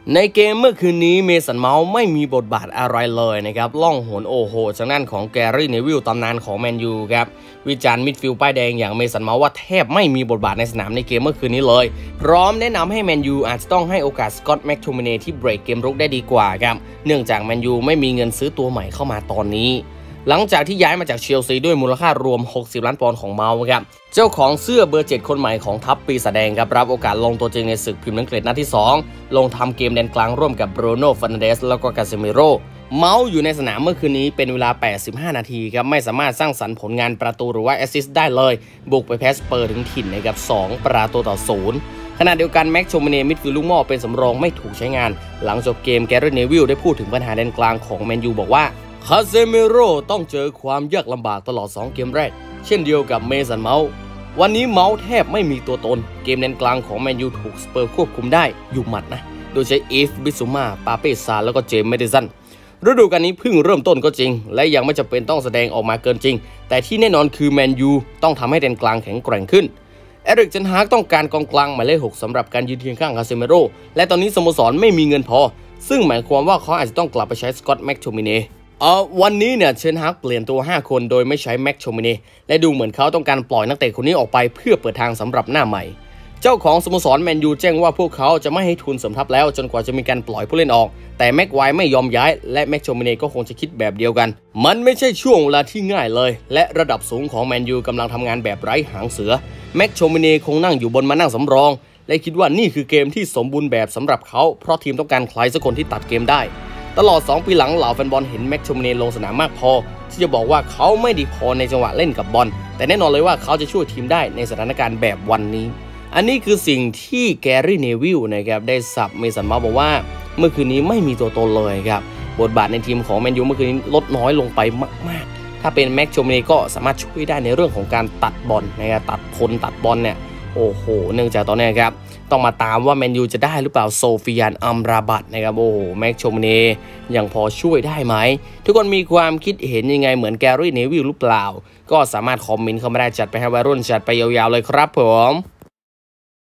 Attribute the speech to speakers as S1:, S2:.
S1: ในเกมเมื่อคืนนี้เมสันเมาส์ไม่มีบทบาทอะไรเลยนะครับล่องหนโอโหจากนั้นของแกรี่เนวิลตำนานของแมนยูครับวิจารณ์มิดฟิลด์ป้ายแดงอย่างเมสันเมาส์ว่าแทบไม่มีบทบาทในสนามในเกมเมื่อคืนนี้เลยพร้อมแนะนำให้แมนยูอาจจะต้องให้โอกาสสกอตต์แม็กโทมิเน่ที่เบรกเกมรุกได้ดีกว่าครับเนื่องจากแมนยูไม่มีเงินซื้อตัวใหม่เข้ามาตอนนี้หลังจากที่ย้ายมาจากเชลซีด้วยมูลค่ารวม60 ล้านปอนด์ของเมาส์ครับเจ้าของเสื้อเบอร์ 7 คนใหม่ของทัพปีศาจแดงครับรับโอกาสลงตัวจริงในศึกพรีเมียร์ลีกนัดที่ 2ลงทำเกมแดนกลางร่วมกับบรูโน่ ฟาร์นันเดสแล้วก็กาเซมิโร่เมาส์อยู่ในสนามเมื่อคืนนี้เป็นเวลา85 นาทีครับไม่สามารถสร้างสรรค์ผลงานประตูหรือว่าแอสซิสต์ได้เลยบุกไปแพ้สเปอร์ถึงถิ่นนะครับ2 ประตูต่อ 0ขณะเดียวกันแม็กโชมิเน่มิดฟิลด์ลูกหม้อเป็นสำรองไม่ถูกใช้งานหลังจบเกมแกรี่เนวิลได้พูดถึงปัญหาแดนกลางของแมนยูบอกว่าคาเซมิโร่ต้องเจอความยากลำบากตลอด2 เกมแรกเช่นเดียวกับเมสันเมาส์วันนี้เมาส์แทบไม่มีตัวตนเกมแดนกลางของแมนยูถูกสเปอร์ควบคุมได้อยู่หมัดนะโดยใช้อีฟบิซูมาปาเป้ซาแล้วก็เจมส์เมดิสันฤดูกาลนี้เพิ่งเริ่มต้นก็จริงและยังไม่จำเป็นต้องแสดงออกมาเกินจริงแต่ที่แน่นอนคือแมนยูต้องทำให้แดนกลางแข็งแกร่งขึ้นเอริก เทนฮากต้องการกองกลางหมายเลข 6สำหรับการยืนเคียงข้างคาเซมิโร่และตอนนี้สโมสรไม่มีเงินพอซึ่งหมายความว่าเขาอาจจะต้องกลับไปใช้สกอตต์แม็กโทมิเน่วันนี้เนี่ยเชนฮากเปลี่ยนตัว5 คนโดยไม่ใช้แม็กโชมิเน่และดูเหมือนเขาต้องการปล่อยนักเตะคนนี้ออกไปเพื่อเปิดทางสำหรับหน้าใหม่เจ้าของสโมสรแมนยูแจ้งว่าพวกเขาจะไม่ให้ทุนเสริมทัพแล้วจนกว่าจะมีการปล่อยผู้เล่นออกแต่แม็กไวไม่ยอมย้ายและแม็กโชมิเน่ก็คงจะคิดแบบเดียวกันมันไม่ใช่ช่วงเวลาที่ง่ายเลยและระดับสูงของแมนยูกำลังทำงานแบบไร้หางเสือแม็กโชมิเน่คงนั่งอยู่บนมานั่งสำรองและคิดว่านี่คือเกมที่สมบูรณ์แบบสำหรับเขาเพราะทีมต้องการใครสักคนที่ตัดเกมได้ตลอด2 ปีหลังเหล่าแฟนบอลเห็นแม็กโชมิเน่ลงสนามมากพอที่จะบอกว่าเขาไม่ดีพอในจังหวะเล่นกับบอลแต่แน่นอนเลยว่าเขาจะช่วยทีมได้ในสถานการณ์แบบวันนี้อันนี้คือสิ่งที่แกรี่เนวิลนะครับได้สับเมสันเมาส์บอกว่าเมื่อคืนนี้ไม่มีตัวตนเลยครับบทบาทในทีมของแมนยูเมื่อคืนนี้ลดน้อยลงไปมากๆถ้าเป็นแม็กโชมิเน่ก็สามารถช่วยได้ในเรื่องของการตัดบอลนะครับตัดบอลเนี่ยโอ้โหเนื่องจากตอนนี้ครับต้องมาตามว่าแมนยูจะได้หรือเปล่าโซฟิยาน อัมราบัตนะครับโอ้โหแม็กโชมิเน่ยังพอช่วยได้ไหมทุกคนมีความคิดเห็นยังไงเหมือนแกรี่เนวิลหรือเปล่าก็สามารถคอมเมนต์เข้ามาได้จัดไปให้วัยรุ่นจัดไปยาวๆเลยครับผม